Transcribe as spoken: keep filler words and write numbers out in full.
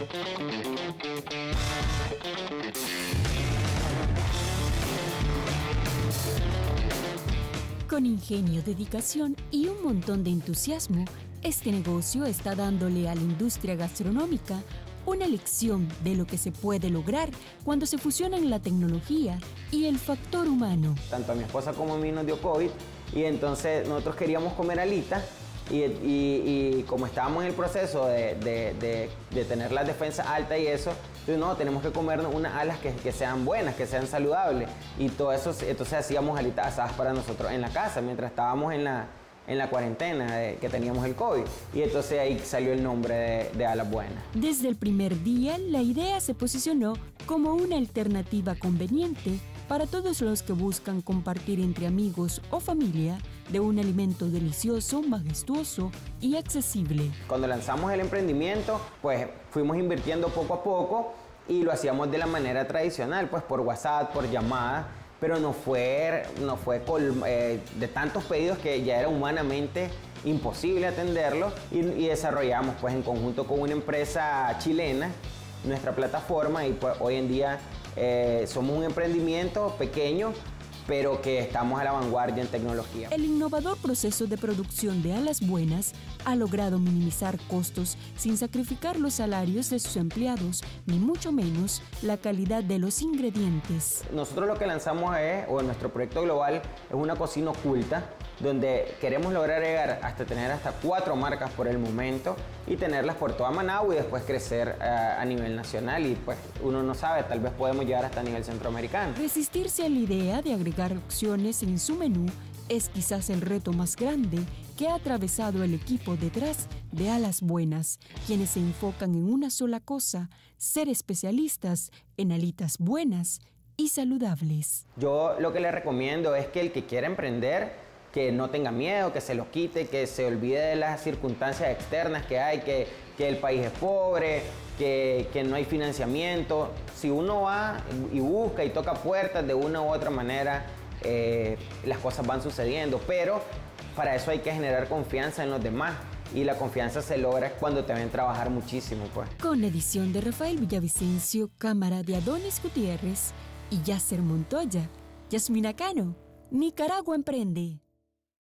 Con ingenio, dedicación y un montón de entusiasmo, este negocio está dándole a la industria gastronómica una lección de lo que se puede lograr cuando se fusionan la tecnología y el factor humano. Tanto a mi esposa como a mí nos dio COVID y entonces nosotros queríamos comer alitas y, y, y como estábamos en el proceso de, de, de, de tener las defensas altas y eso, entonces no, tenemos que comernos unas alas que, que sean buenas, que sean saludables y todo eso, entonces hacíamos alitas asadas para nosotros en la casa mientras estábamos en la, en la cuarentena de, que teníamos el COVID y entonces ahí salió el nombre de, de Alas Buenas. Desde el primer día, la idea se posicionó como una alternativa conveniente para todos los que buscan compartir entre amigos o familia de un alimento delicioso, majestuoso y accesible. Cuando lanzamos el emprendimiento, pues fuimos invirtiendo poco a poco y lo hacíamos de la manera tradicional, pues por WhatsApp, por llamada, pero no fue, no fue col, eh, de tantos pedidos que ya era humanamente imposible atenderlo y, y desarrollamos pues en conjunto con una empresa chilena nuestra plataforma y pues hoy en día eh, somos un emprendimiento pequeño pero que estamos a la vanguardia en tecnología. El innovador proceso de producción de Alas Buenas ha logrado minimizar costos sin sacrificar los salarios de sus empleados, ni mucho menos la calidad de los ingredientes. Nosotros lo que lanzamos es, o nuestro proyecto global, es una cocina oculta, donde queremos lograr llegar hasta tener hasta cuatro marcas por el momento y tenerlas por toda Managua y después crecer uh, a nivel nacional y pues uno no sabe, tal vez podemos llegar hasta a nivel centroamericano. Resistirse a la idea de agregar opciones en su menú es quizás el reto más grande que ha atravesado el equipo detrás de Alas Buenas, quienes se enfocan en una sola cosa, ser especialistas en alitas buenas y saludables. Yo lo que le recomiendo es que el que quiera emprender, que no tenga miedo, que se lo quite, que se olvide de las circunstancias externas que hay, que, que el país es pobre, que, que no hay financiamiento. Si uno va y busca y toca puertas de una u otra manera, eh, las cosas van sucediendo, pero para eso hay que generar confianza en los demás y la confianza se logra cuando te ven trabajar muchísimo, pues. Con edición de Rafael Villavicencio, cámara de Adonis Gutiérrez y Yasser Montoya, Yasmina Cano, Nicaragua Emprende.